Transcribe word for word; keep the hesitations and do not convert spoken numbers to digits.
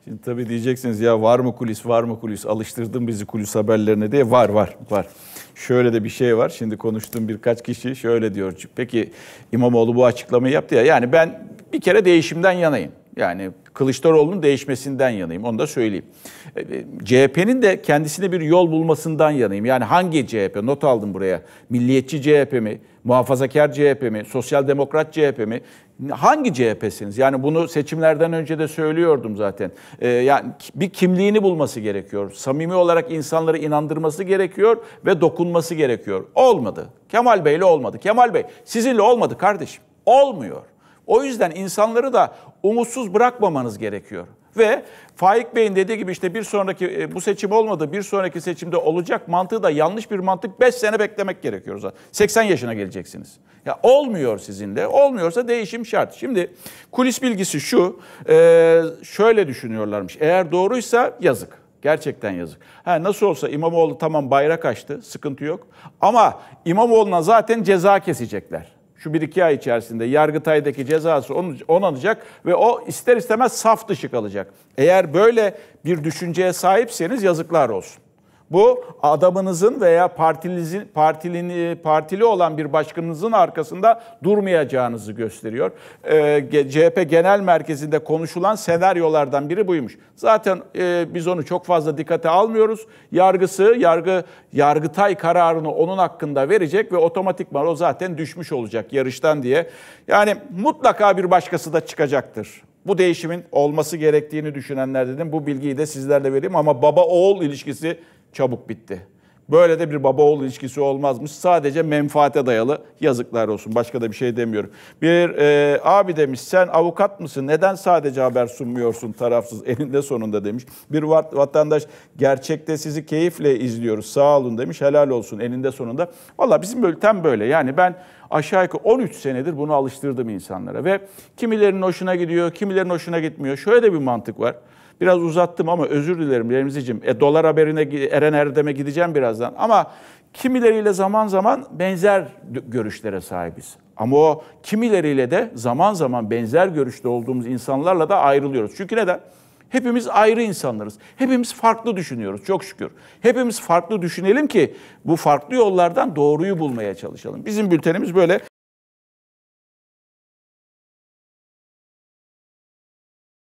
Şimdi tabii diyeceksiniz ya var mı kulis, var mı kulis? Alıştırdın bizi kulis haberlerine diye. Var, var, var. Şöyle de bir şey var. Şimdi konuştuğum birkaç kişi şöyle diyor. Peki İmamoğlu bu açıklamayı yaptı ya. Yani ben bir kere değişimden yanayım. Yani Kılıçdaroğlu'nun değişmesinden yanayım. Onu da söyleyeyim. C H P'nin de kendisine bir yol bulmasından yanayım. Yani hangi C H P? Not aldım buraya. Milliyetçi C H P mi? Muhafazakar C H P mi? Sosyal Demokrat C H P mi? Hangi C H P'siniz? Yani bunu seçimlerden önce de söylüyordum zaten. Ee, yani bir kimliğini bulması gerekiyor. Samimi olarak insanları inandırması gerekiyor ve dokunması gerekiyor. Olmadı. Kemal Bey'le olmadı. Kemal Bey sizinle olmadı kardeşim. Olmuyor. O yüzden insanları da umutsuz bırakmamanız gerekiyor. Ve Faik Bey'in dediği gibi işte bir sonraki bu seçim olmadı, bir sonraki seçimde olacak mantığı da yanlış bir mantık. beş sene beklemek gerekiyor zaten. seksen yaşına geleceksiniz. Ya olmuyor sizinle. Olmuyorsa değişim şart. Şimdi kulis bilgisi şu, şöyle düşünüyorlarmış. Eğer doğruysa yazık. Gerçekten yazık. Ha, nasıl olsa İmamoğlu tamam bayrak açtı, sıkıntı yok. Ama İmamoğlu'na zaten ceza kesecekler. Şu bir iki ay içerisinde Yargıtay'daki cezası onanacak ve o ister istemez saf dışı kalacak. Eğer böyle bir düşünceye sahipseniz yazıklar olsun. Bu adamınızın veya partinizin, partili, partili olan bir başkanınızın arkasında durmayacağınızı gösteriyor. Ee, C H P Genel Merkezi'nde konuşulan senaryolardan biri buymuş. Zaten e, biz onu çok fazla dikkate almıyoruz. Yargısı, yargı Yargıtay kararını onun hakkında verecek ve otomatikman o zaten düşmüş olacak yarıştan diye. Yani mutlaka bir başkası da çıkacaktır. Bu değişimin olması gerektiğini düşünenler dedim. Bu bilgiyi de sizlerle vereyim ama baba-oğul ilişkisi çabuk bitti. Böyle de bir baba-oğul ilişkisi olmazmış. Sadece menfaate dayalı, yazıklar olsun. Başka da bir şey demiyorum. Bir e, abi demiş, sen avukat mısın? Neden sadece haber sunmuyorsun tarafsız? Eninde sonunda demiş. Bir vatandaş, gerçekte sizi keyifle izliyoruz. Sağ olun demiş. Helal olsun eninde sonunda. Valla bizim bülten böyle. Yani ben aşağı yukarı on üç senedir bunu alıştırdım insanlara. Ve kimilerinin hoşuna gidiyor, kimilerinin hoşuna gitmiyor. Şöyle de bir mantık var. Biraz uzattım ama özür dilerim Remzi'cim. E, dolar haberine Eren Erdem'e gideceğim birazdan. Ama kimileriyle zaman zaman benzer görüşlere sahibiz. Ama o kimileriyle de zaman zaman benzer görüşte olduğumuz insanlarla da ayrılıyoruz. Çünkü neden? Hepimiz ayrı insanlarız. Hepimiz farklı düşünüyoruz çok şükür. Hepimiz farklı düşünelim ki bu farklı yollardan doğruyu bulmaya çalışalım. Bizim bültenimiz böyle.